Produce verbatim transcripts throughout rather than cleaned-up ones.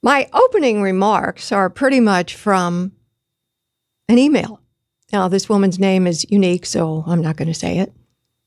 My opening remarks are pretty much from an email. Now, this woman's name is unique, so I'm not going to say it.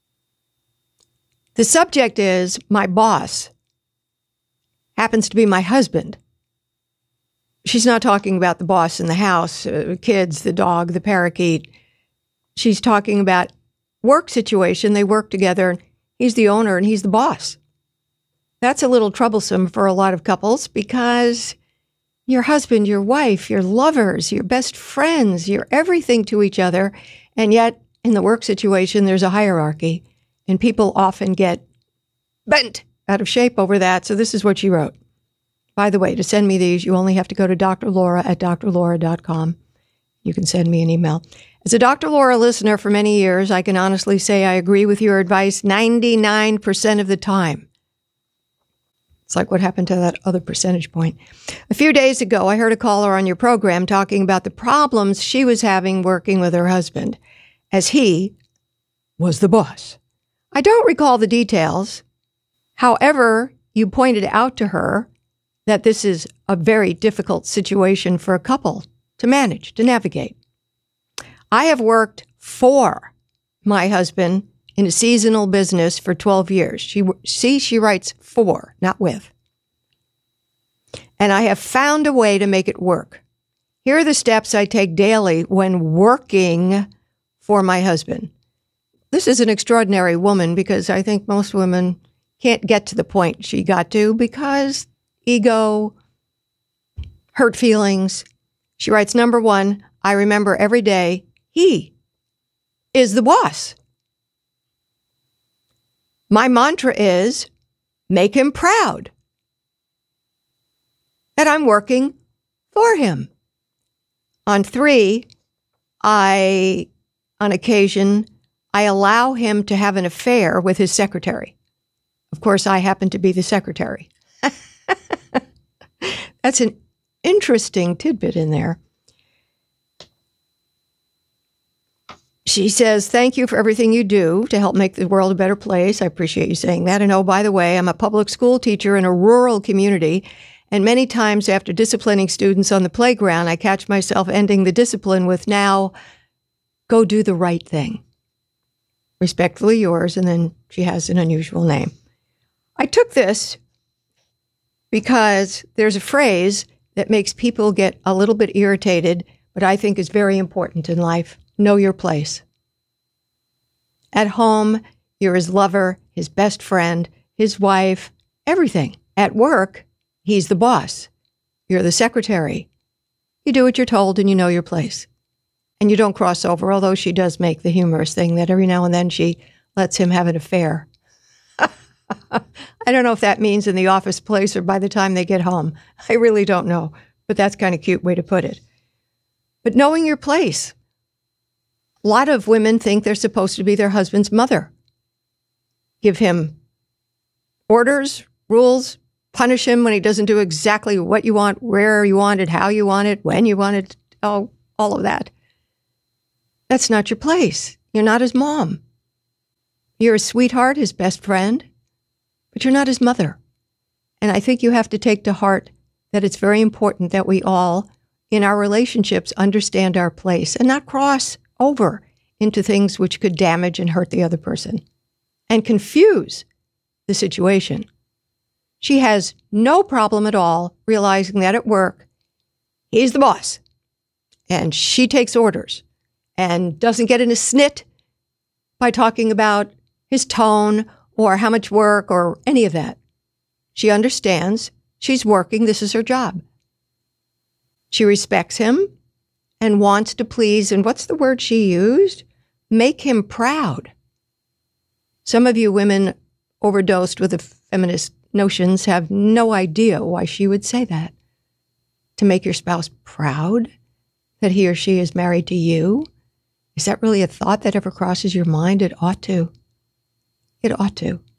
The subject is, my boss happens to be my husband. She's not talking about the boss in the house, uh, kids, the dog, the parakeet. She's talking about work situation. They work together. He's the owner and he's the boss. That's a little troublesome for a lot of couples because your husband, your wife, your lovers, your best friends, you're everything to each other. And yet in the work situation, there's a hierarchy and people often get bent out of shape over that. So this is what she wrote. By the way, to send me these, you only have to go to Doctor Laura at dr laura dot com. You can send me an email. As a Doctor Laura listener for many years, I can honestly say I agree with your advice ninety-nine percent of the time. It's like what happened to that other percentage point. A few days ago, I heard a caller on your program talking about the problems she was having working with her husband, as he was the boss. I don't recall the details. However, you pointed out to her that this is a very difficult situation for a couple to manage, to navigate. I have worked for my husband in a seasonal business for twelve years. She, see, she writes for, not with. And I have found a way to make it work. Here are the steps I take daily when working for my husband. This is an extraordinary woman because I think most women can't get to the point she got to because ego, hurt feelings. She writes, number one, I remember every day he is the boss. My mantra is make him proud that I'm working for him. On three, I, on occasion, I allow him to have an affair with his secretary. Of course, I happen to be the secretary. That's an interesting tidbit in there. She says, thank you for everything you do to help make the world a better place. I appreciate you saying that. And oh, by the way, I'm a public school teacher in a rural community. And many times after disciplining students on the playground, I catch myself ending the discipline with, now, go do the right thing. Respectfully yours. And then she has an unusual name. I took this because there's a phrase that makes people get a little bit irritated, but I think is very important in life. Know your place. At home, you're his lover, his best friend, his wife, everything. At work, he's the boss. You're the secretary. You do what you're told and you know your place. And you don't cross over, although she does make the humorous thing that every now and then she lets him have an affair. I don't know if that means in the office place or by the time they get home. I really don't know, but that's kind of a cute way to put it. But knowing your place. A lot of women think they're supposed to be their husband's mother. Give him orders, rules, punish him when he doesn't do exactly what you want, where you want it, how you want it, when you want it, oh, all of that. That's not your place. You're not his mom. You're his sweetheart, his best friend, but you're not his mother. And I think you have to take to heart that it's very important that we all, in our relationships, understand our place and not cross over into things which could damage and hurt the other person and confuse the situation. She has no problem at all realizing that at work, he's the boss and she takes orders and doesn't get in a snit by talking about his tone or how much work or any of that. She understands she's working. This is her job. She respects him and wants to please, and what's the word she used? Make him proud. Some of you women overdosed with the feminist notions have no idea why she would say that. To make your spouse proud that he or she is married to you? Is that really a thought that ever crosses your mind? It ought to. It ought to.